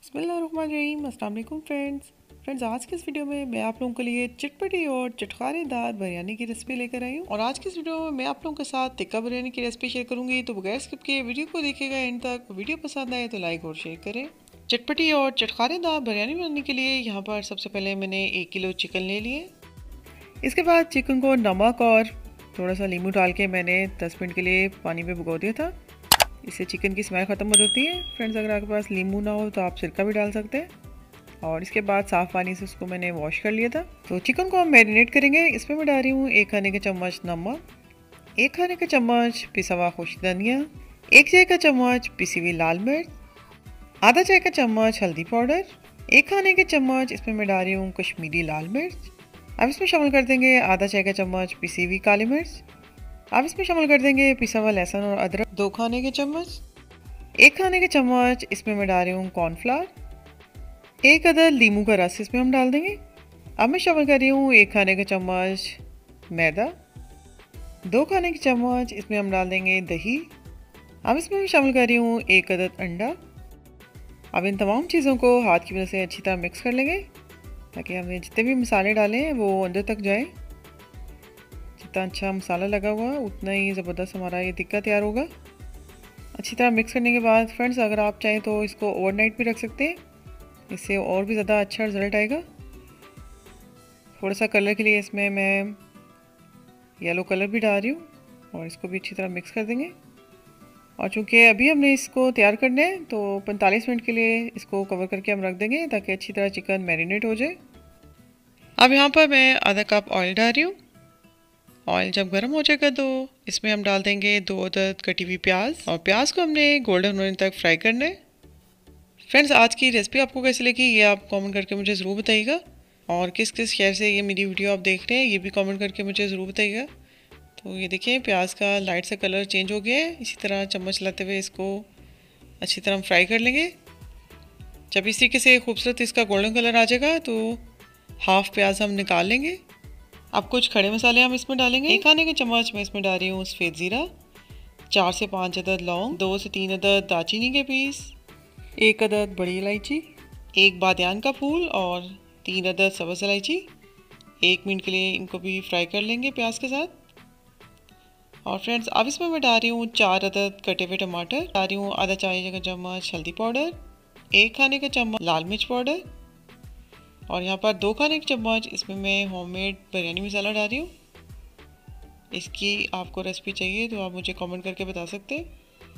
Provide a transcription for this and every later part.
बिस्मिल्लाहिर्रहमानिर्रहीम। अस्सलाम वालेकुम फ्रेंड्स, आज के इस वीडियो में मैं आप लोगों के लिए चटपटी और चटखारेदार बिरयानी की रेसिपी लेकर आई हूँ। और आज के इस वीडियो में मैं आप लोगों के साथ टिक्का बिरयानी की रेसिपी शेयर करूँगी, तो बगैर स्किप किए वीडियो को देखिएगा एंड तक। वीडियो पसंद आए तो लाइक और शेयर करें। चटपटी और चटखारेदार बिरयानी बनाने के लिए यहाँ पर सबसे पहले मैंने 1 किलो चिकन ले लिए। इसके बाद चिकन को नमक और थोड़ा सा नींबू डाल के मैंने 10 मिनट के लिए पानी में भिगो दिया था। इससे चिकन की स्मेल ख़त्म हो जाती है। फ्रेंड्स, अगर आपके पास नींबू ना हो तो आप सिरका भी डाल सकते हैं। और इसके बाद साफ़ पानी से उसको मैंने वॉश कर लिया था। तो चिकन को हम मैरिनेट करेंगे। इसमें मैं डाल रही हूँ 1 खाने का चम्मच नमक, 1 खाने का चम्मच पिसा हुआ खुश्क धनिया, 1 चाय का चम्मच पिसी हुई लाल मिर्च, आधा चाय का चम्मच हल्दी पाउडर, 1 खाने के चम्मच इसमें मैं डाल रही हूँ कश्मीरी लाल मिर्च। अब इसमें शामिल कर देंगे आधा चाय का चम्मच पिसी हुई काली मिर्च। अब इसमें शामिल कर देंगे पिसा हुआ लहसुन और अदरक 2 खाने के चम्मच, 1 खाने के चम्मच इसमें मैं डाल रही हूँ कॉर्नफ्लावर, 1 अदद लीमू का रस इसमें हम डाल देंगे। अब मैं शामिल कर रही हूँ 1 खाने का चम्मच मैदा, 2 खाने के चम्मच इसमें हम डाल देंगे दही। अब इसमें मैं शामिल कर रही हूँ 1 अदद अंडा। अब इन तमाम चीज़ों को हाथ की मदद से अच्छी तरह मिक्स कर लेंगे, ताकि हमने जितने भी मसाले डाले हैं वो अंदर तक जाए। जितना अच्छा मसाला लगा हुआ उतना ही ज़बरदस्त हमारा ये टिक्का तैयार होगा। अच्छी तरह मिक्स करने के बाद फ्रेंड्स, अगर आप चाहें तो इसको ओवरनाइट भी रख सकते हैं, इससे और भी ज़्यादा अच्छा रिज़ल्ट आएगा। थोड़ा सा कलर के लिए इसमें मैं येलो कलर भी डाल रही हूँ और इसको भी अच्छी तरह मिक्स कर देंगे। और चूँकि अभी हमने इसको तैयार करना है तो 45 मिनट के लिए इसको कवर करके हम रख देंगे, ताकि अच्छी तरह चिकन मैरिनेट हो जाए। अब यहाँ पर मैं आधा कप ऑयल डाल रही हूँ। ऑयल जब गर्म हो जाएगा तो इसमें हम डाल देंगे 2 अदद कटी हुई प्याज, और प्याज को हमने गोल्डन होने तक फ्राई करना है। फ्रेंड्स, आज की रेसिपी आपको कैसी लगी ये आप कमेंट करके मुझे ज़रूर बताइएगा। और किस किस शहर से ये मेरी वीडियो आप देख रहे हैं ये भी कमेंट करके मुझे ज़रूर बताइएगा। तो ये देखिए प्याज का लाइट सा कलर चेंज हो गया है। इसी तरह चम्मच लाते हुए इसको अच्छी तरह हम फ्राई कर लेंगे। जब इस तरीके से खूबसूरत इसका गोल्डन कलर आ जाएगा तो हाफ़ प्याज हम निकाल लेंगे। अब कुछ खड़े मसाले हम इसमें डालेंगे। 1 खाने के चम्मच मैं इसमें डाल रही हूँ सफ़ेद ज़ीरा, 4 से 5 अदद लौंग, 2 से 3 अदद दालचीनी के पीस, 1 अदद बड़ी इलायची, 1 बादियान का फूल और 3 अदद सब्ज़ इलायची। 1 मिनट के लिए इनको भी फ्राई कर लेंगे प्याज के साथ। और फ्रेंड्स, अब इसमें मैं डाल रही हूँ 4 अदद कटे हुए टमाटर, डाल रही हूँ आधा चाय का चम्मच हल्दी पाउडर, 1 खाने का चम्मच लाल मिर्च पाउडर, और यहाँ पर 2 खाने के चम्मच इसमें मैं होममेड बिरयानी मसाला डाल रही हूँ। इसकी आपको रेसिपी चाहिए तो आप मुझे कमेंट करके बता सकते हैं।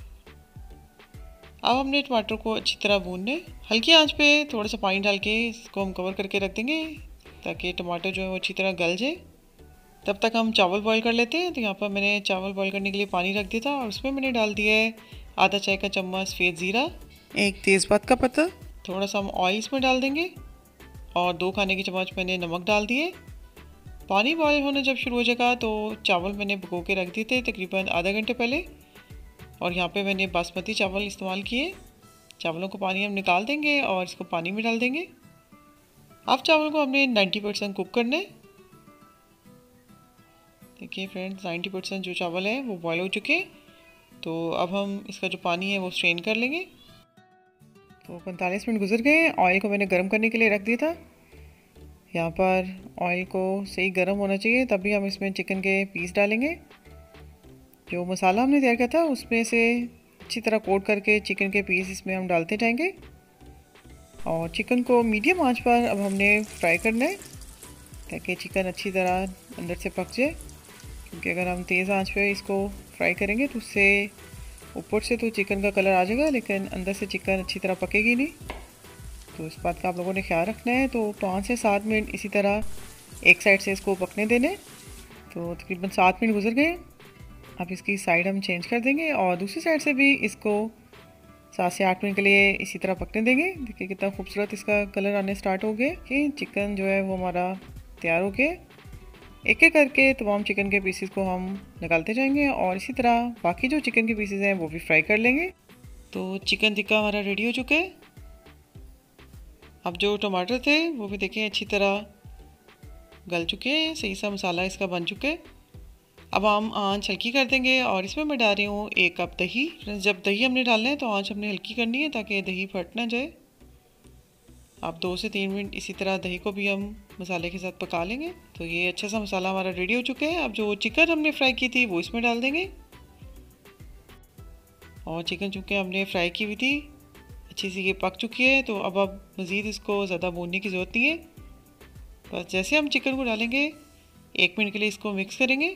अब हमने टमाटर को अच्छी तरह भूनना है। हल्की आंच पे थोड़ा सा पानी डाल के इसको हम कवर करके रख देंगे, ताकि टमाटर जो है वो अच्छी तरह गल जाए। तब तक हम चावल बॉईल कर लेते हैं। तो यहाँ पर मैंने चावल बॉईल करने के लिए पानी रख दिया था, और उसमें मैंने डाल दिया है आधा चाय का चम्मच सफ़ेद ज़ीरा, 1 तेज़पात का पत्ता, थोड़ा सा हम ऑयल इसमें डाल देंगे, और 2 खाने के चम्मच मैंने नमक डाल दिए। पानी बॉयल होना जब शुरू हो जाएगा तो चावल मैंने भिगो के रख दिए थे तकरीबन आधा घंटे पहले, और यहाँ पे मैंने बासमती चावल इस्तेमाल किए। चावलों को पानी हम निकाल देंगे और इसको पानी में डाल देंगे। अब चावल को हमने 90% कुक करना है। देखिए फ्रेंड्स, 90% जो चावल है वो बॉयल हो चुके हैं। तो अब हम इसका जो पानी है वो स्ट्रेन कर लेंगे। तो 45 मिनट गुजर गए। ऑयल को मैंने गर्म करने के लिए रख दिया था। यहाँ पर ऑयल को सही गर्म होना चाहिए, तभी हम इसमें चिकन के पीस डालेंगे। जो मसाला हमने तैयार किया था उसमें से अच्छी तरह कोट करके चिकन के पीस इसमें हम डालते जाएंगे, और चिकन को मीडियम आंच पर अब हमने फ्राई करना है, ताकि चिकन अच्छी तरह अंदर से पक जाए। क्योंकि अगर हम तेज़ आंच पे इसको फ्राई करेंगे तो उससे ऊपर से तो चिकन का कलर आ जाएगा, लेकिन अंदर से चिकन अच्छी तरह पकेगी नहीं। तो इस बात का आप लोगों ने ख्याल रखना है। तो 5 से 7 मिनट इसी तरह एक साइड से इसको पकने देने। तो तकरीबन 7 मिनट गुजर गए। अब इसकी साइड हम चेंज कर देंगे, और दूसरी साइड से भी इसको 7 से 8 मिनट के लिए इसी तरह पकने देंगे। देखिए कितना खूबसूरत इसका कलर आने स्टार्ट हो गया कि चिकन जो है वो हमारा तैयार हो गया। एक एक करके तमाम चिकन के पीसेस को हम निकालते जाएंगे, और इसी तरह बाकी जो चिकन के पीसेस हैं वो भी फ्राई कर लेंगे। तो चिकन टिक्का हमारा रेडी हो चुका है। अब जो टमाटर थे वो भी देखें अच्छी तरह गल चुके हैं, सही सा मसाला इसका बन चुका है। अब हम आंच हल्की कर देंगे, और इसमें मैं डाल रही हूँ 1 कप दही। जब दही हमने डालना है तो आंच हमने हल्की करनी है, ताकि दही फट ना जाए। आप 2 से 3 मिनट इसी तरह दही को भी हम मसाले के साथ पका लेंगे। तो ये अच्छा सा मसाला हमारा रेडी हो चुका है। अब जो चिकन हमने फ्राई की थी वो इसमें डाल देंगे। और चिकन चूँकि हमने फ्राई की हुई थी, अच्छी सी ये पक चुकी है, तो अब मज़ीद इसको ज़्यादा भूनने की ज़रूरत नहीं है। बस जैसे हम चिकन को डालेंगे 1 मिनट के लिए इसको मिक्स करेंगे।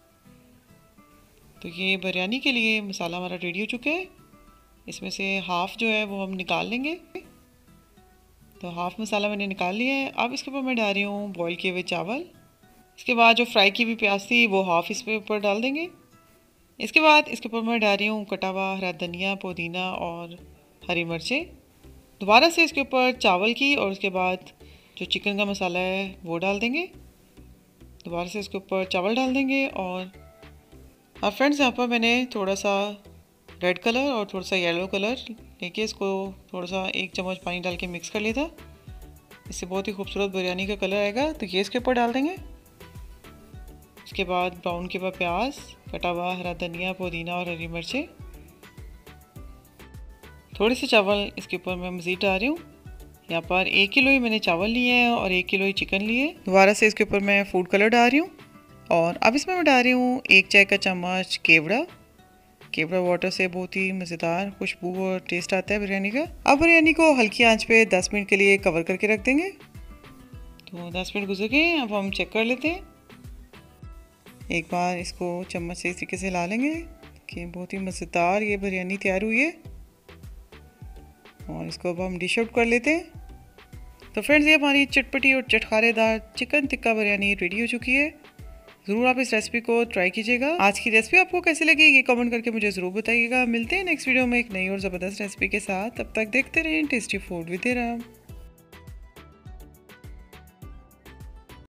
तो ये बिरयानी के लिए मसाला हमारा रेडी हो चुका है। इसमें से हाफ़ जो है वो हम निकाल लेंगे। तो हाफ़ मसाला मैंने निकाल लिया है। अब इसके ऊपर मैं डाल रही हूँ बॉईल किए हुए चावल। इसके बाद जो फ्राई की हुई प्याज थी वो हाफ़ इसके ऊपर डाल देंगे। इसके बाद इसके ऊपर मैं डाल रही हूँ कटा हुआ हरा धनिया, पुदीना और हरी मिर्चें। दोबारा से इसके ऊपर चावल की और उसके बाद जो चिकन का मसाला है वो डाल देंगे। दोबारा से इसके ऊपर चावल डाल देंगे। और अब फ्रेंड्स यहाँ पर मैंने थोड़ा सा रेड कलर और थोड़ा सा येलो कलर लेके इसको थोड़ा सा 1 चम्मच पानी डाल के मिक्स कर लिया था। इससे बहुत ही खूबसूरत बिरयानी का कलर आएगा। तो ये इसके ऊपर डाल देंगे। इसके बाद ब्राउन के बाद प्याज, कटा हुआ हरा धनिया, पुदीना और हरी मिर्चें। थोड़े से चावल इसके ऊपर मैं मज़ीद डाल रही हूँ। यहाँ पर 1 किलो ही मैंने चावल लिए हैं और 1 किलो ही चिकन लिए। दोबारा से इसके ऊपर मैं फूड कलर डाल रही हूँ। और अब इसमें मैं डाल रही हूँ 1 चाय का चम्मच केवड़ा वाटर से बहुत ही मज़ेदार खुशबू और टेस्ट आता है बिरयानी का। अब बिरयानी को हल्की आंच पे 10 मिनट के लिए कवर करके रख देंगे। तो 10 मिनट गुजर गए। अब हम चेक कर लेते हैं। एक बार इसको चम्मच से इस तरीके से ला लेंगे कि बहुत ही मज़ेदार ये बिरयानी तैयार हुई है। और इसको अब हम डिश आउट कर लेते हैं। तो फ्रेंड्स, ये हमारी चटपटी और चटखारेदार चिकन टिक्का बिरयानी रेडी हो चुकी है। ज़रूर आप इस रेसिपी को ट्राई कीजिएगा। आज की रेसिपी आपको कैसी लगी ये कमेंट करके मुझे ज़रूर बताइएगा। मिलते हैं नेक्स्ट वीडियो में एक नई और ज़बरदस्त रेसिपी के साथ। तब तक देखते रहें टेस्टी फूड विद इरम।